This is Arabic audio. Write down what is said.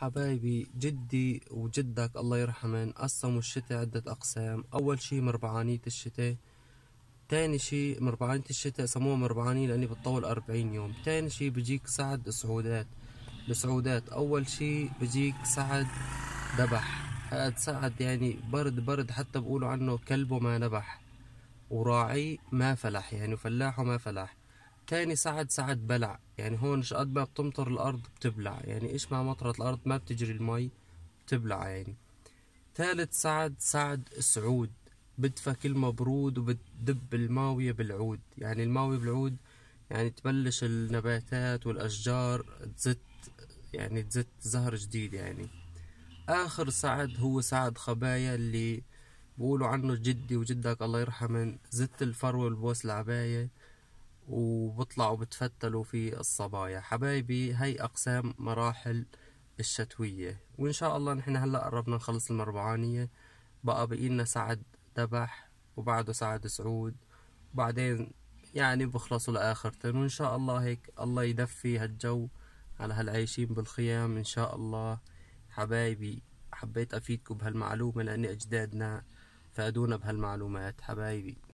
حبايبي، جدي وجدك الله يرحمن قسموا الشتاء عدة أقسام. أول شي مربعانية الشتاء. تاني شي مربعانية الشتاء سموها مربعانية لأني بتطول 40 يوم. تاني شي بيجيك سعد سعودات. السعودات أول شي بيجيك سعد دبح. هاد سعد يعني برد برد، حتى بقولوا عنه كلبه ما نبح، وراعي ما فلح، يعني فلاحه ما فلح. تاني سعد سعد بلع، يعني هون شقد ما بتمطر الأرض بتبلع، يعني إيش ما مطرت الأرض ما بتجري المي، بتبلع يعني. ثالث سعد سعد سعود، بدفى كلمة برود وبتدب الماوية بالعود، يعني الماوية بالعود يعني تبلش النباتات والأشجار تزت، يعني تزت زهر جديد يعني. آخر سعد هو سعد خبايا، اللي بقولوا عنه جدي وجدك الله يرحمن زت الفرو والبوس العباية، وبطلعوا بتفتلوا في الصبايا. حبايبي، هاي أقسام مراحل الشتوية، وإن شاء الله نحن هلأ قربنا نخلص المربعانية. بقى بقيلنا سعد دبح، وبعده سعد سعود، وبعدين يعني بخلصوا لآخرتن. وإن شاء الله هيك الله يدفي هالجو على هالعايشين بالخيام إن شاء الله. حبايبي، حبيت أفيدكم بهالمعلومة لأن أجدادنا فادونا بهالمعلومات. حبايبي.